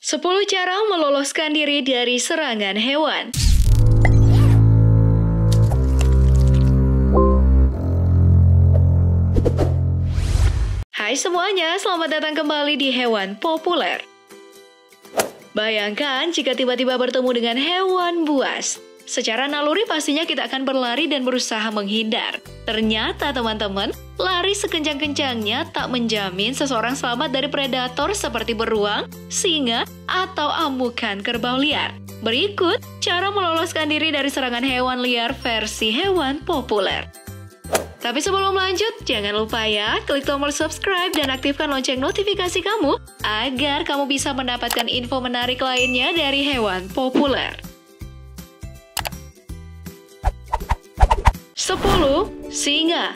10 cara meloloskan diri dari serangan hewan. Hai semuanya, selamat datang kembali di Hewan Populer. Bayangkan jika tiba-tiba bertemu dengan hewan buas. Secara naluri pastinya kita akan berlari dan berusaha menghindar. Ternyata teman-teman, lari sekencang-kencangnya tak menjamin seseorang selamat dari predator seperti beruang, singa, atau amukan kerbau liar. Berikut cara meloloskan diri dari serangan hewan liar versi Hewan Populer. Tapi sebelum lanjut, jangan lupa ya, klik tombol subscribe dan aktifkan lonceng notifikasi kamu agar kamu bisa mendapatkan info menarik lainnya dari Hewan Populer. 10. Singa.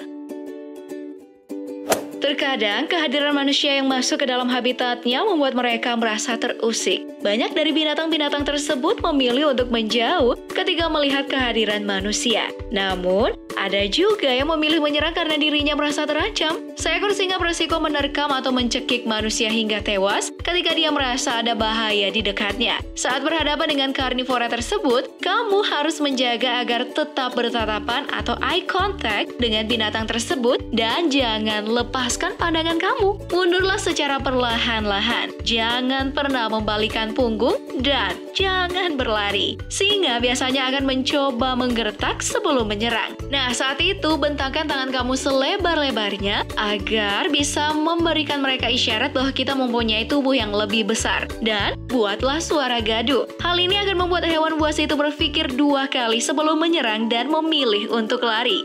Terkadang, kehadiran manusia yang masuk ke dalam habitatnya membuat mereka merasa terusik. Banyak dari binatang-binatang tersebut memilih untuk menjauh ketika melihat kehadiran manusia. Namun, ada juga yang memilih menyerang karena dirinya merasa terancam. Seekor singa beresiko menerkam atau mencekik manusia hingga tewas ketika dia merasa ada bahaya di dekatnya. Saat berhadapan dengan karnivora tersebut, kamu harus menjaga agar tetap bertatapan atau eye contact dengan binatang tersebut dan jangan lepaskan pandangan kamu. Mundurlah secara perlahan-lahan. Jangan pernah membalikkan punggung dan jangan berlari. Singa biasanya akan mencoba menggertak sebelum menyerang. Nah, saat itu bentangkan tangan kamu selebar-lebarnya agar bisa memberikan mereka isyarat bahwa kita mempunyai tubuh yang lebih besar. Dan buatlah suara gaduh. Hal ini akan membuat hewan buas itu berpikir 2 kali sebelum menyerang dan memilih untuk lari.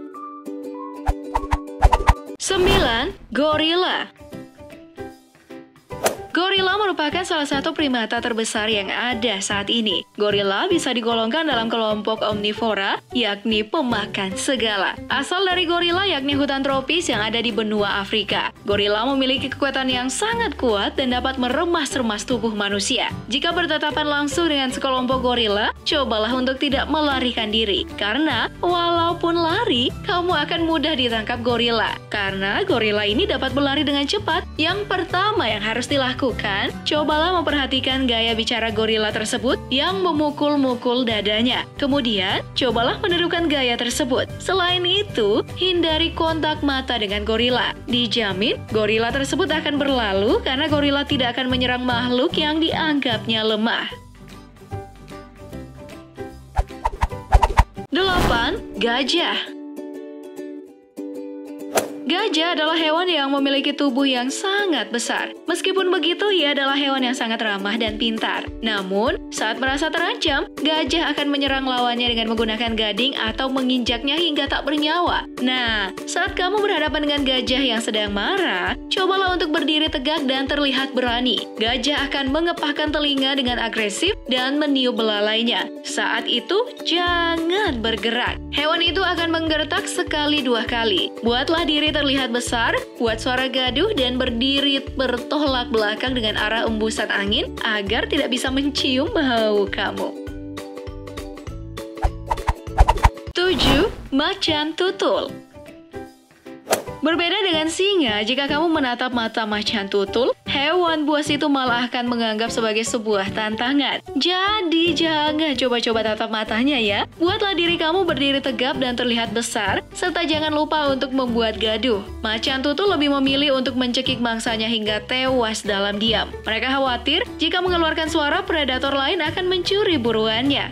9. Gorila. Gorila merupakan salah satu primata terbesar yang ada saat ini. Gorila bisa digolongkan dalam kelompok omnivora, yakni pemakan segala. Asal dari gorila yakni hutan tropis yang ada di benua Afrika. Gorila memiliki kekuatan yang sangat kuat dan dapat meremas-remas tubuh manusia. Jika bertatapan langsung dengan sekelompok gorila, cobalah untuk tidak melarikan diri. Karena walaupun lari, kamu akan mudah ditangkap gorila. Karena gorila ini dapat berlari dengan cepat. Yang pertama yang harus dilakukan, cobalah memperhatikan gaya bicara gorila tersebut yang memukul-mukul dadanya. Kemudian, cobalah menirukan gaya tersebut. Selain itu, hindari kontak mata dengan gorila. Dijamin, gorila tersebut akan berlalu karena gorila tidak akan menyerang makhluk yang dianggapnya lemah. 8. Gajah. Gajah adalah hewan yang memiliki tubuh yang sangat besar. Meskipun begitu, ia adalah hewan yang sangat ramah dan pintar. Namun, saat merasa terancam, gajah akan menyerang lawannya dengan menggunakan gading atau menginjaknya hingga tak bernyawa. Nah, saat kamu berhadapan dengan gajah yang sedang marah, cobalah untuk berdiri tegak dan terlihat berani. Gajah akan mengepahkan telinga dengan agresif dan meniup belalainya. Saat itu, jangan bergerak. Hewan itu akan menggertak 1-2 kali. Buatlah diri terlihat besar, buat suara gaduh, dan berdiri bertolak belakang dengan arah embusan angin agar tidak bisa mencium bau kamu. 7. Macan tutul. Berbeda dengan singa, jika kamu menatap mata macan tutul, hewan buas itu malah akan menganggap sebagai sebuah tantangan. Jadi, jangan coba-coba tatap matanya ya. Buatlah diri kamu berdiri tegap dan terlihat besar, serta jangan lupa untuk membuat gaduh. Macan tutul lebih memilih untuk mencekik mangsanya hingga tewas dalam diam. Mereka khawatir jika mengeluarkan suara, predator lain akan mencuri buruannya.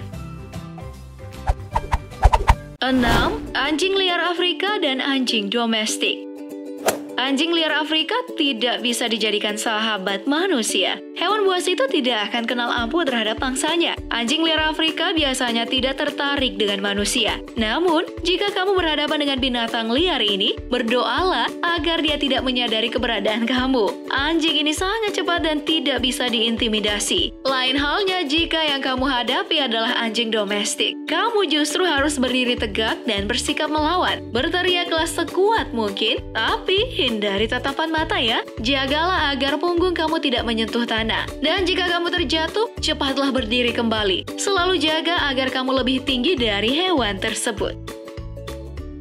6. Anjing liar Afrika dan anjing domestik. Anjing liar Afrika tidak bisa dijadikan sahabat manusia. Hewan buas itu tidak akan kenal ampun terhadap mangsanya. Anjing liar Afrika biasanya tidak tertarik dengan manusia. Namun, jika kamu berhadapan dengan binatang liar ini, berdoalah agar dia tidak menyadari keberadaan kamu. Anjing ini sangat cepat dan tidak bisa diintimidasi. Lain halnya jika yang kamu hadapi adalah anjing domestik. Kamu justru harus berdiri tegak dan bersikap melawan. Berteriaklah sekuat mungkin, tapi hindari tatapan mata ya. Jagalah agar punggung kamu tidak menyentuh tanah. Dan jika kamu terjatuh, cepatlah berdiri kembali. Selalu jaga agar kamu lebih tinggi dari hewan tersebut.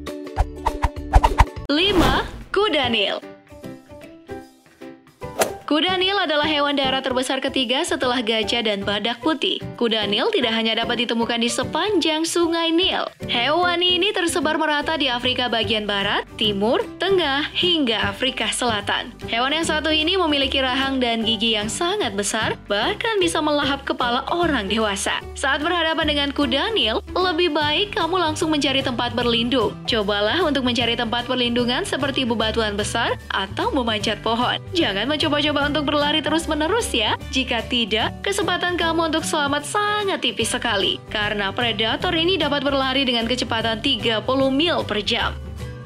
5. Kuda Nil. Kuda Nil adalah hewan darat terbesar ketiga setelah gajah dan badak putih. Kuda Nil tidak hanya dapat ditemukan di sepanjang sungai Nil. Hewan ini tersebar merata di Afrika bagian barat, timur, tengah, hingga Afrika Selatan. Hewan yang satu ini memiliki rahang dan gigi yang sangat besar, bahkan bisa melahap kepala orang dewasa. Saat berhadapan dengan kuda Nil, lebih baik kamu langsung mencari tempat berlindung. Cobalah untuk mencari tempat perlindungan seperti bebatuan besar atau memanjat pohon. Jangan mencoba-coba untuk berlari terus-menerus ya. Jika tidak, kesempatan kamu untuk selamat sangat tipis sekali. Karena predator ini dapat berlari dengan kecepatan 30 mil per jam.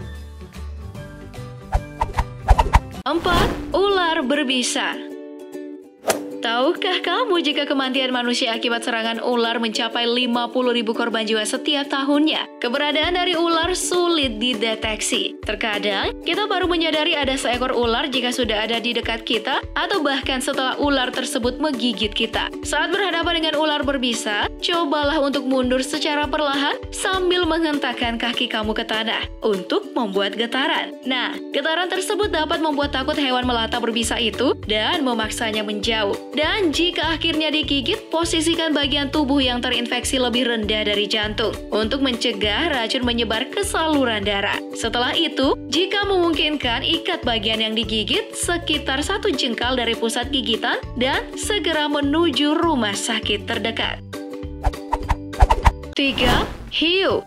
4. Ular berbisa. Tahukah kamu jika kematian manusia akibat serangan ular mencapai 50.000 korban jiwa setiap tahunnya? Keberadaan dari ular sulit dideteksi. Terkadang, kita baru menyadari ada seekor ular jika sudah ada di dekat kita atau bahkan setelah ular tersebut menggigit kita. Saat berhadapan dengan ular berbisa, cobalah untuk mundur secara perlahan sambil menghentakkan kaki kamu ke tanah untuk membuat getaran. Nah, getaran tersebut dapat membuat takut hewan melata berbisa itu dan memaksanya menjauh. Dan jika akhirnya digigit, posisikan bagian tubuh yang terinfeksi lebih rendah dari jantung untuk mencegah racun menyebar ke saluran darah. Setelah itu, jika memungkinkan, ikat bagian yang digigit sekitar 1 jengkal dari pusat gigitan dan segera menuju rumah sakit terdekat. 3. Hiu.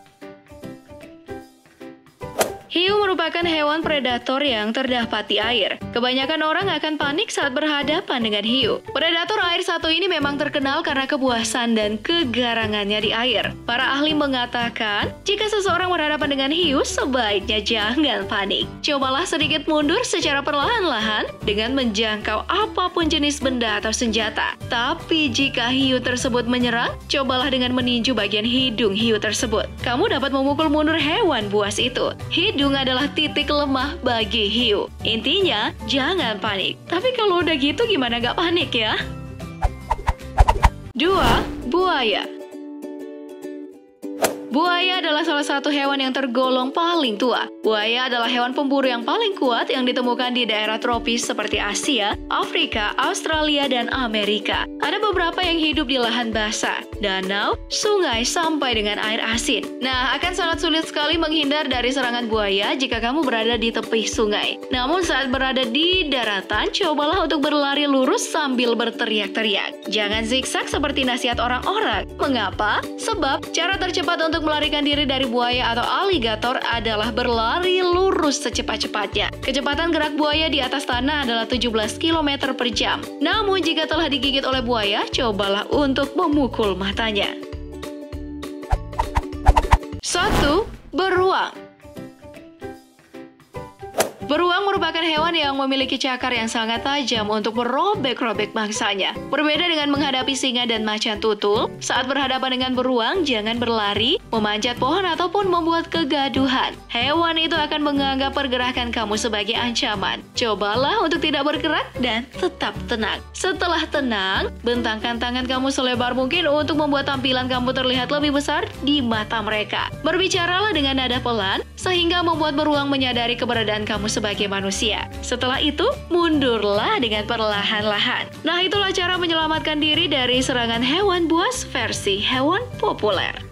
Hiu merupakan hewan predator yang terdapat di air. Kebanyakan orang akan panik saat berhadapan dengan hiu. Predator air satu ini memang terkenal karena kebuasan dan kegarangannya di air. Para ahli mengatakan, jika seseorang berhadapan dengan hiu, sebaiknya jangan panik. Cobalah sedikit mundur secara perlahan-lahan dengan menjangkau apapun jenis benda atau senjata. Tapi jika hiu tersebut menyerang, cobalah dengan meninju bagian hidung hiu tersebut. Kamu dapat memukul mundur hewan buas itu. Hidung adalah titik lemah bagi hiu. Intinya, jangan panik. Tapi kalau udah gitu gimana gak panik ya? 2. Buaya. Buaya adalah salah satu hewan yang tergolong paling tua. Buaya adalah hewan pemburu yang paling kuat yang ditemukan di daerah tropis seperti Asia, Afrika, Australia, dan Amerika. Ada beberapa yang hidup di lahan basah, danau, sungai, sampai dengan air asin. Nah, akan sangat sulit sekali menghindar dari serangan buaya jika kamu berada di tepi sungai. Namun saat berada di daratan, cobalah untuk berlari lurus sambil berteriak-teriak. Jangan zigzag seperti nasihat orang-orang. Mengapa? Sebab cara tercepat untuk melarikan diri dari buaya atau aligator adalah berlari lurus secepat-cepatnya. Kecepatan gerak buaya di atas tanah adalah 17 km per jam. Namun jika telah digigit oleh buaya, cobalah untuk memukul matanya. 1. Beruang. Beruang merupakan hewan yang memiliki cakar yang sangat tajam untuk merobek-robek mangsanya. Berbeda dengan menghadapi singa dan macan tutul, saat berhadapan dengan beruang, jangan berlari, memanjat pohon, ataupun membuat kegaduhan. Hewan itu akan menganggap pergerakan kamu sebagai ancaman. Cobalah untuk tidak bergerak dan tetap tenang. Setelah tenang, bentangkan tangan kamu selebar mungkin untuk membuat tampilan kamu terlihat lebih besar di mata mereka. Berbicaralah dengan nada pelan, sehingga membuat beruang menyadari keberadaan kamu sebagai manusia. Setelah itu, mundurlah dengan perlahan-lahan. Nah, itulah cara menyelamatkan diri dari serangan hewan buas versi hewan populer.